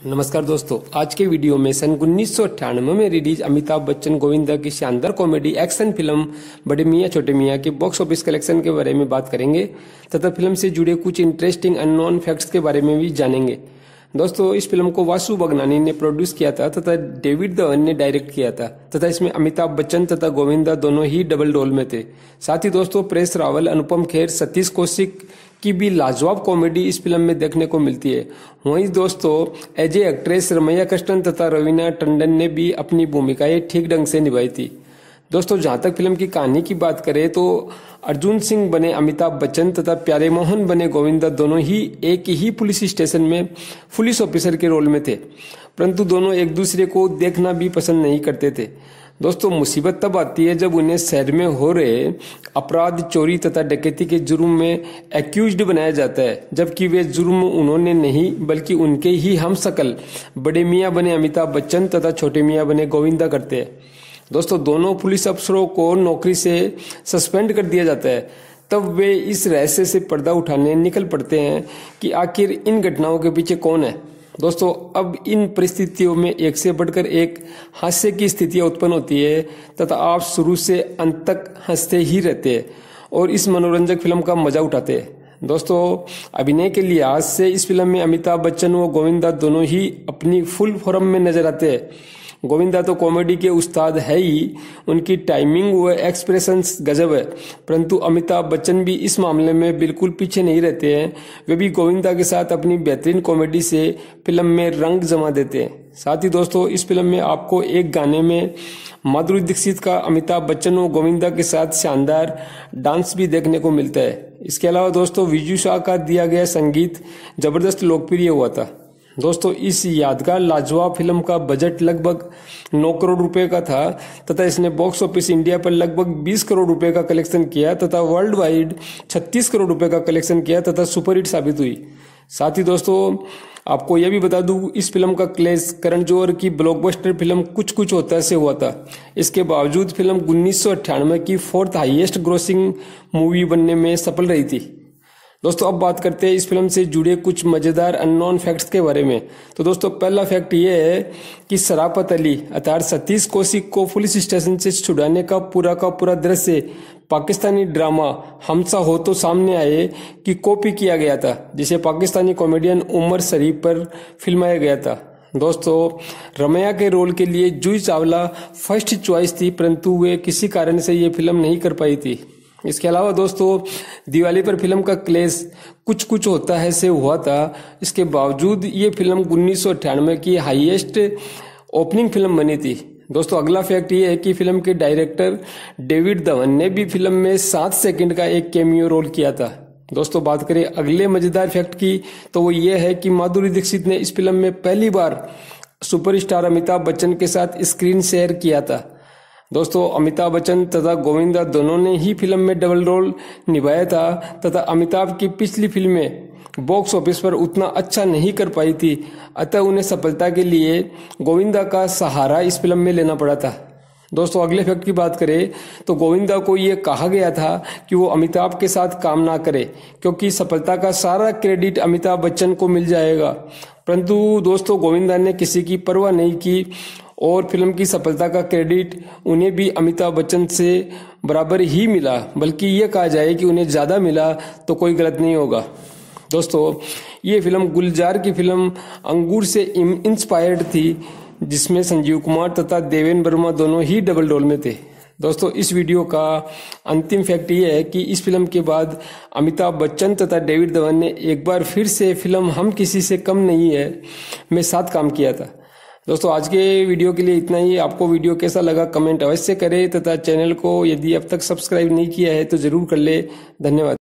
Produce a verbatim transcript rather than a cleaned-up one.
नमस्कार दोस्तों, आज के वीडियो में सन उन्नीस सौ अट्ठानवे में रिलीज अमिताभ बच्चन गोविंदा की शानदार कॉमेडी एक्शन फिल्म बड़े मियाँ छोटे मियाँ के बॉक्स ऑफिस कलेक्शन के बारे में बात करेंगे तथा फिल्म से जुड़े कुछ इंटरेस्टिंग अननोन फैक्ट्स के बारे में भी जानेंगे। दोस्तों, इस फिल्म को वासु बगनानी ने प्रोड्यूस किया था तथा डेविड धवन ने डायरेक्ट किया था तथा इसमें अमिताभ बच्चन तथा गोविंदा दोनों ही डबल रोल में थे। साथ ही दोस्तों, परेश रावल, अनुपम खेर, सतीश कौशिक की भी लाजवाब कॉमेडी इस फिल्म में देखने को मिलती है। वहीं दोस्तों, as a actress Ramya Krishnan तथा रवीना टंडन ने भी अपनी भूमिकाएं ठीक ढंग से निभाई थी। दोस्तों, जहां तक फिल्म की कहानी की बात करें तो अर्जुन सिंह बने अमिताभ बच्चन तथा प्यारे मोहन बने गोविंदा दोनों ही एक ही पुलिस स्टेशन में पुलिस ऑफिसर के रोल में थे, परंतु दोनों एक दूसरे को देखना भी पसंद नहीं करते थे। दोस्तों, मुसीबत तब आती है जब उन्हें शहर में हो रहे अपराध, चोरी तथा डकैती के जुर्म में एक्यूज्ड बनाया जाता है, जबकि वे जुर्म उन्होंने नहीं बल्कि उनके ही हमशक्ल बड़े मियाँ बने अमिताभ बच्चन तथा छोटे मियाँ बने गोविंदा करते हैं। दोस्तों, दोनों पुलिस अफसरों को नौकरी से सस्पेंड कर दिया जाता है। तब वे इस रहस्य से पर्दा उठाने निकल पड़ते हैं कि आखिर इन घटनाओं के पीछे कौन है। दोस्तों, अब इन परिस्थितियों में एक से बढ़कर एक हास्य की स्थितियां उत्पन्न होती है तथा आप शुरू से अंत तक हंसते ही रहते हैं और इस मनोरंजक फिल्म का मजा उठाते हैं। दोस्तों, अभिनय के लिहाज से इस फिल्म में अमिताभ बच्चन व गोविंदा दोनों ही अपनी फुल फॉर्म में नजर आते हैं। गोविंदा तो कॉमेडी के उस्ताद है ही, उनकी टाइमिंग व एक्सप्रेशंस गजब है, परंतु अमिताभ बच्चन भी इस मामले में बिल्कुल पीछे नहीं रहते हैं। वे भी गोविंदा के साथ अपनी बेहतरीन कॉमेडी से फिल्म में रंग जमा देते हैं। साथ ही दोस्तों, इस फिल्म में आपको एक गाने में माधुरी दीक्षित का अमिताभ बच्चन व गोविंदा के साथ शानदार डांस भी देखने को मिलता है। इसके अलावा दोस्तों, विजू शाह का दिया गया संगीत जबरदस्त लोकप्रिय हुआ था। दोस्तों, इस यादगार लाजवाब फिल्म का बजट लगभग नौ करोड़ रुपए का था तथा इसने बॉक्स ऑफिस इंडिया पर लगभग बीस करोड़ रुपए का कलेक्शन किया तथा वर्ल्ड वाइड छत्तीस करोड़ रुपए का कलेक्शन किया तथा सुपरहिट साबित हुई। साथ ही दोस्तों, आपको यह भी बता दूं, इस फिल्म का क्लेश करण जौहर की ब्लॉकबस्टर फिल्म कुछ कुछ होता है से हुआ था। इसके बावजूद फिल्म उन्नीस सौ अट्ठानवे की फोर्थ हाईएस्ट ग्रोसिंग मूवी बनने में सफल रही थी। दोस्तों, अब बात करते हैं इस फिल्म से जुड़े कुछ मजेदार अननोन फैक्ट्स के बारे में। तो दोस्तों, पहला फैक्ट ये है कि शराफत अली अर्थात सतीश कौशिक को पुलिस स्टेशन से छुड़ाने का पूरा का पूरा दृश्य पाकिस्तानी ड्रामा हमसा हो तो सामने आए कि कॉपी किया गया था, जिसे पाकिस्तानी कॉमेडियन उमर शरीफ पर फिल्माया गया था। दोस्तों, रमैया के रोल के लिए जूही चावला फर्स्ट चॉइस थी, परंतु वे किसी कारण से ये फिल्म नहीं कर पाई थी। इसके अलावा दोस्तों, दिवाली पर फिल्म का क्लेश कुछ कुछ होता है से हुआ था। इसके बावजूद ये फिल्म उन्नीस सौ अट्ठानवे की हाईएस्ट ओपनिंग फिल्म बनी थी। दोस्तों, अगला फैक्ट ये है कि फिल्म के डायरेक्टर डेविड धवन ने भी फिल्म में सात सेकंड का एक कैमियो रोल किया था। दोस्तों, बात करें अगले मजेदार फैक्ट की तो वो ये है कि माधुरी दीक्षित ने इस फिल्म में पहली बार सुपरस्टार अमिताभ बच्चन के साथ स्क्रीन शेयर किया था। दोस्तों, अमिताभ बच्चन तथा गोविंदा दोनों ने ही फिल्म में डबल रोल निभाया था तथा अमिताभ की पिछली फिल्में बॉक्स ऑफिस पर उतना अच्छा नहीं कर पाई थी, अतः उन्हें सफलता के लिए गोविंदा का सहारा इस फिल्म में लेना पड़ा था। दोस्तों, अगले फैक्ट की बात करें तो गोविंदा को ये कहा गया था कि वो अमिताभ के साथ काम ना करे क्योंकि सफलता का सारा क्रेडिट अमिताभ बच्चन को मिल जाएगा, परंतु दोस्तों, गोविंदा ने किसी की परवाह नहीं की और फिल्म की सफलता का क्रेडिट उन्हें भी अमिताभ बच्चन से बराबर ही मिला, बल्कि ये कहा जाए कि उन्हें ज्यादा मिला तो कोई गलत नहीं होगा। दोस्तों, ये फिल्म गुलजार की फिल्म अंगूर से इंस्पायर्ड थी, जिसमें संजीव कुमार तथा देवेंद्र वर्मा दोनों ही डबल रोल में थे। दोस्तों, इस वीडियो का अंतिम फैक्ट ये है कि इस फिल्म के बाद अमिताभ बच्चन तथा डेविड धवन ने एक बार फिर से फिल्म हम किसी से कम नहीं है में साथ काम किया था। दोस्तों, आज के वीडियो के लिए इतना ही। आपको वीडियो कैसा लगा कमेंट अवश्य करें तथा चैनल को यदि अब तक सब्सक्राइब नहीं किया है तो जरूर कर ले। धन्यवाद।